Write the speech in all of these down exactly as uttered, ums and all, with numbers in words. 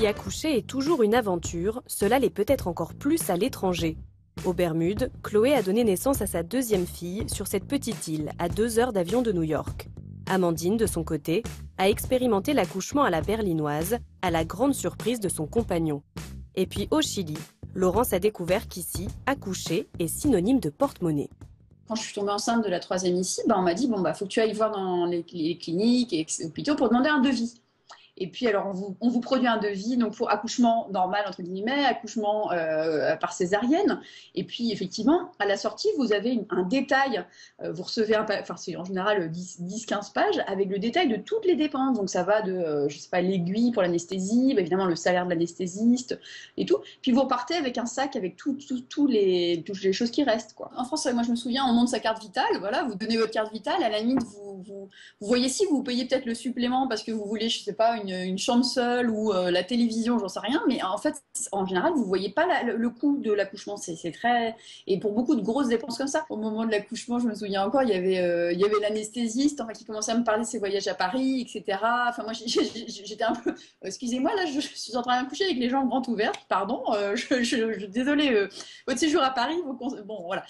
Si accoucher est toujours une aventure, cela l'est peut-être encore plus à l'étranger. Aux Bermudes, Chloé a donné naissance à sa deuxième fille sur cette petite île, à deux heures d'avion de New York. Amandine, de son côté, a expérimenté l'accouchement à la berlinoise, à la grande surprise de son compagnon. Et puis au Chili, Laurence a découvert qu'ici, accoucher est synonyme de porte-monnaie. Quand je suis tombée enceinte de la troisième ici, bah, on m'a dit bon, bah, faut que tu ailles voir dans les, les cliniques et les hôpitaux pour demander un devis. Et puis, alors, on vous, on vous produit un devis donc pour accouchement normal, entre guillemets, accouchement euh, par césarienne. Et puis, effectivement, à la sortie, vous avez une, un détail. Euh, vous recevez, un, enfin, c'est en général dix quinze pages avec le détail de toutes les dépenses. Donc, ça va de, euh, je sais pas, l'aiguille pour l'anesthésie, bah, évidemment, le salaire de l'anesthésiste et tout. Puis, vous repartez avec un sac avec tout, tout, tout les, toutes les choses qui restent, quoi. En France, moi, je me souviens, on monte sa carte vitale. Voilà, vous donnez votre carte vitale. À la limite, vous, vous, vous voyez si vous payez peut-être le supplément parce que vous voulez, je sais pas, une Une, une chambre seule ou euh, la télévision, j'en sais rien, mais en fait, en général, vous voyez pas la, le, le coût de l'accouchement, c'est très... Et pour beaucoup de grosses dépenses comme ça, au moment de l'accouchement, je me souviens encore, il y avait, euh, il y avait l'anesthésiste, enfin, qui commençait à me parler de ses voyages à Paris, et cetera. Enfin, moi, j'étais un peu... Excusez-moi, là, je, je suis en train d'accoucher avec les jambes grandes ouvertes, pardon, euh, je, je, je, désolée, euh, votre séjour à Paris, vous... bon, voilà.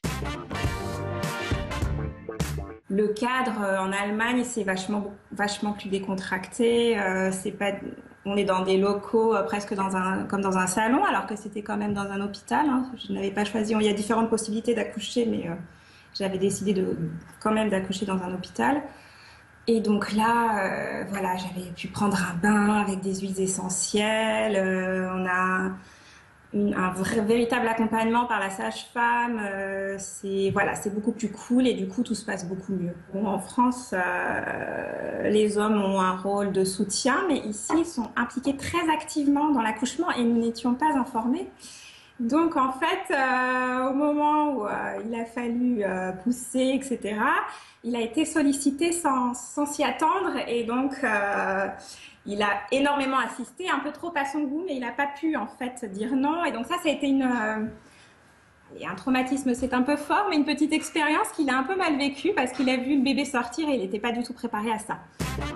Le cadre en Allemagne, c'est vachement, vachement plus décontracté. Euh, c'est pas, on est dans des locaux euh, presque dans un, comme dans un salon, alors que c'était quand même dans un hôpital. Hein. Je n'avais pas choisi. Il y a différentes possibilités d'accoucher, mais euh, j'avais décidé de, quand même d'accoucher dans un hôpital. Et donc là, euh, voilà, j'avais pu prendre un bain avec des huiles essentielles. Euh, on a Une, un vrai, véritable accompagnement par la sage-femme, euh, c'est voilà, c'est beaucoup plus cool et du coup tout se passe beaucoup mieux. Bon, en France, euh, les hommes ont un rôle de soutien, mais ici ils sont impliqués très activement dans l'accouchement et nous n'étions pas informés. Donc en fait, euh, au moment où euh, il a fallu euh, pousser, et cetera, il a été sollicité sans sans s'y attendre et donc euh, il a énormément assisté, un peu trop à son goût, mais il n'a pas pu en fait dire non. Et donc ça, ça a été une, euh, un traumatisme, c'est un peu fort, mais une petite expérience qu'il a un peu mal vécue parce qu'il a vu le bébé sortir et il n'était pas du tout préparé à ça.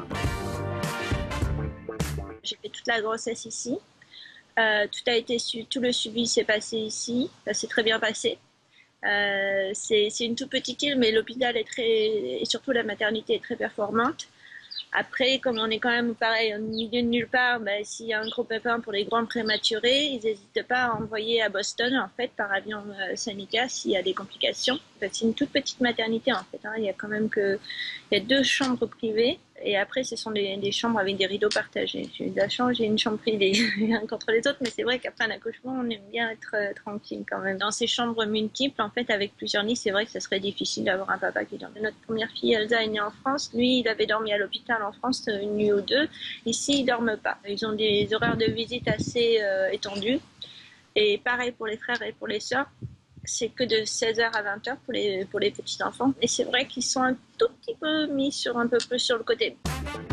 J'ai fait toute la grossesse ici. Euh, tout a été su, tout le suivi s'est passé ici. Ça s'est très bien passé. Euh, c'est une toute petite île, mais l'hôpital est très, et surtout la maternité est très performante. Après, comme on est quand même pareil au milieu de nulle part, bah, s'il y a un gros pépin pour les grands prématurés, ils n'hésitent pas à envoyer à Boston en fait par avion euh, sanitaire s'il y a des complications. C'est une toute petite maternité en fait. Hein. Il y a quand même que il y a deux chambres privées et après ce sont des, des chambres avec des rideaux partagés. J'ai eu de la chance, j'ai une chambre privée l'un contre les autres, mais c'est vrai qu'après un accouchement, on aime bien être euh, tranquille quand même. Dans ces chambres multiples, en fait, avec plusieurs lits, c'est vrai que ça serait difficile d'avoir un papa qui dorme. Notre première fille, Elsa, est née en France. Lui, il avait dormi à l'hôpital en France une nuit ou deux. Ici, ils dorment pas. Ils ont des horaires de visite assez euh, étendus. Et pareil pour les frères et pour les sœurs. C'est que de seize heures à vingt heures pour les, pour les petits enfants. Et c'est vrai qu'ils sont un tout petit peu mis sur un peu plus sur le côté.